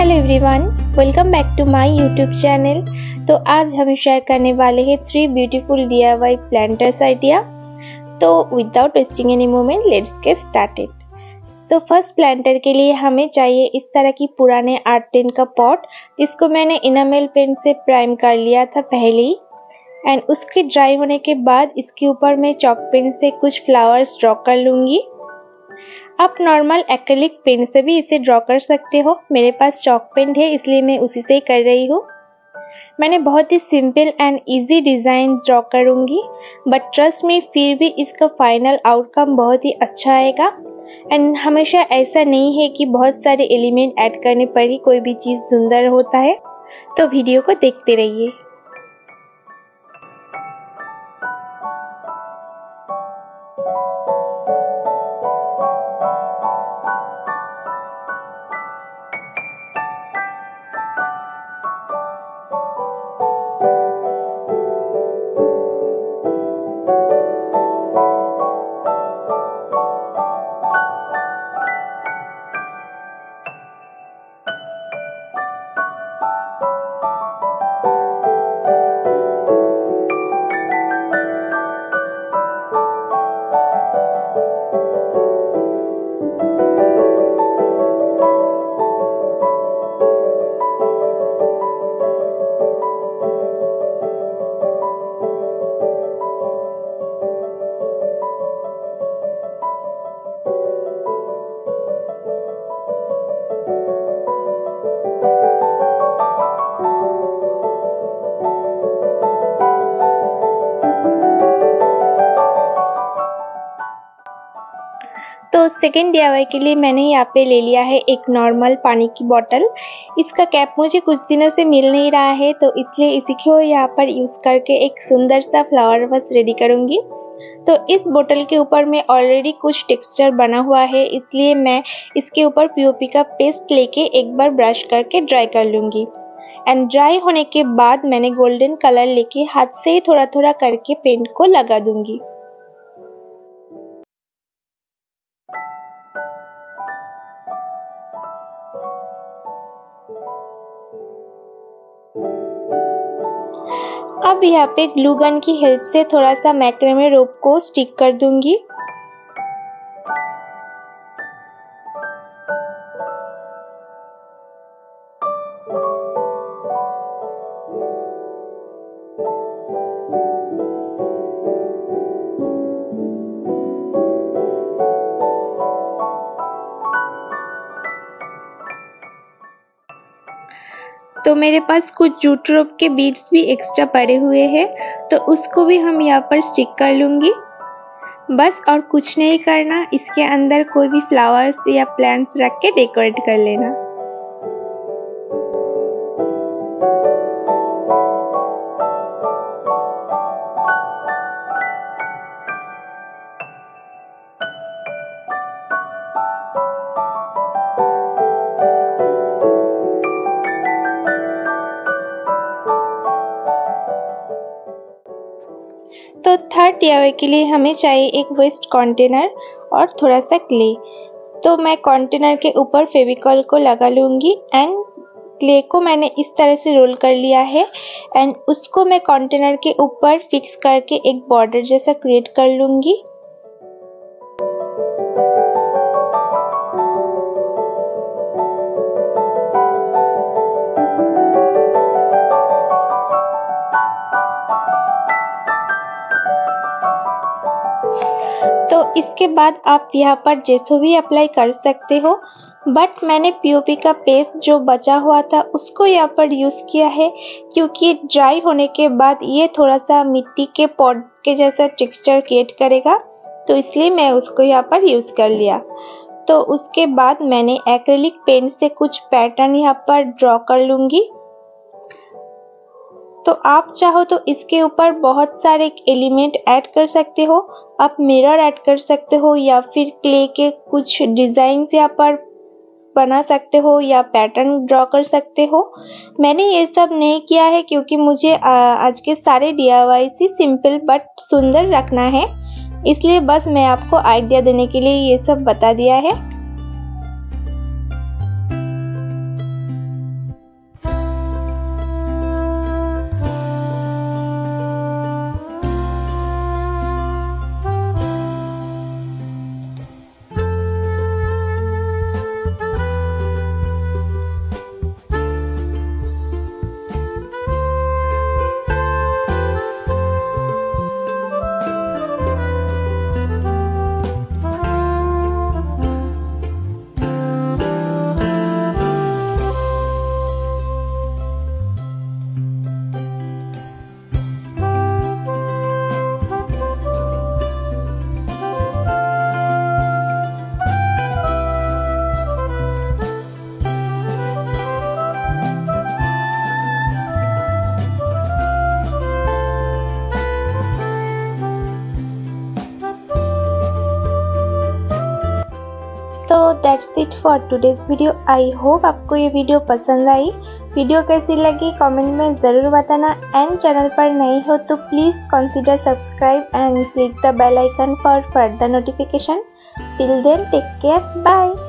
Hello everyone, welcome back to my YouTube channel. तो आज हम शेयर करने वाले हैं 3 ब्यूटीफुल DIY प्लांटर्स आइडिया। तो without wasting any moment let's get started. तो फर्स्ट प्लांटर के लिए हमें चाहिए इस तरह की पुराने आर्ट टिन का पॉट, जिसको मैंने इनामेल पेंट से प्राइम कर लिया था पहले ही। एंड उसके ड्राई होने के बाद इसके ऊपर मैं चॉक पेन से कुछ फ्लावर्स ड्रॉ कर लूँगी। आप नॉर्मल एक्रिलिक पेन से भी इसे ड्रॉ कर सकते हो। मेरे पास चॉक पेन है इसलिए मैं उसी से ही कर रही हूँ। मैंने बहुत ही simple and easy design draw करूँगी, बट ट्रस्ट मी फिर भी इसका फाइनल आउटकम बहुत ही अच्छा आएगा। एंड हमेशा ऐसा नहीं है कि बहुत सारे एलिमेंट ऐड करने पर ही कोई भी चीज़ सुंदर होता है। तो वीडियो को देखते रहिए। तो सेकेंड DIY के लिए मैंने यहाँ पे ले लिया है एक नॉर्मल पानी की बोतल। इसका कैप मुझे कुछ दिनों से मिल नहीं रहा है, तो इसलिए इसी को यहाँ पर यूज़ करके एक सुंदर सा फ्लावर वॉस रेडी करूँगी। तो इस बोतल के ऊपर में ऑलरेडी कुछ टेक्सचर बना हुआ है, इसलिए मैं इसके ऊपर POP का पेस्ट लेके एक बार ब्रश करके ड्राई कर लूँगी। एंड ड्राई होने के बाद मैंने गोल्डन कलर लेके हाथ से थोड़ा थोड़ा करके पेंट को लगा दूँगी। अब यहाँ पे ग्लू गन की हेल्प से थोड़ा सा मैक्रेमे रोप को स्टिक कर दूंगी। तो मेरे पास कुछ जूट रोप के बीड्स भी एक्स्ट्रा पड़े हुए हैं, तो उसको भी हम यहाँ पर स्टिक कर लूँगी। बस और कुछ नहीं करना, इसके अंदर कोई भी फ्लावर्स या प्लांट्स रख के डेकोरेट कर लेना। तो थर्ड DIY के लिए हमें चाहिए एक वेस्ट कंटेनर और थोड़ा सा क्ले। तो मैं कंटेनर के ऊपर फेविकॉल को लगा लूँगी एंड क्ले को मैंने इस तरह से रोल कर लिया है। एंड उसको मैं कंटेनर के ऊपर फिक्स करके एक बॉर्डर जैसा क्रिएट कर लूँगी। तो इसके बाद आप यहाँ पर जेसो भी अप्लाई कर सकते हो, बट मैंने POP का पेस्ट जो बचा हुआ था उसको यहाँ पर यूज़ किया है, क्योंकि ड्राई होने के बाद ये थोड़ा सा मिट्टी के पॉट के जैसा टेक्सचर क्रिएट करेगा, तो इसलिए मैं उसको यहाँ पर यूज़ कर लिया। तो उसके बाद मैंने एक्रिलिक पेंट से कुछ पैटर्न यहाँ पर ड्रॉ कर लूँगी। तो आप चाहो तो इसके ऊपर बहुत सारे एलिमेंट ऐड कर सकते हो। आप मिरर ऐड कर सकते हो या फिर क्ले के कुछ डिज़ाइन यहाँ पर बना सकते हो या पैटर्न ड्रॉ कर सकते हो। मैंने ये सब नहीं किया है क्योंकि मुझे आज के सारे DIY ही सिंपल बट सुंदर रखना है, इसलिए बस मैं आपको आइडिया देने के लिए ये सब बता दिया है। That's it for today's video. I hope आपको ये वीडियो पसंद आई। वीडियो कैसी लगी कमेंट में ज़रूर बताना एंड चैनल पर नए हो तो please consider subscribe and click the bell icon for further notification. Till then take care, bye.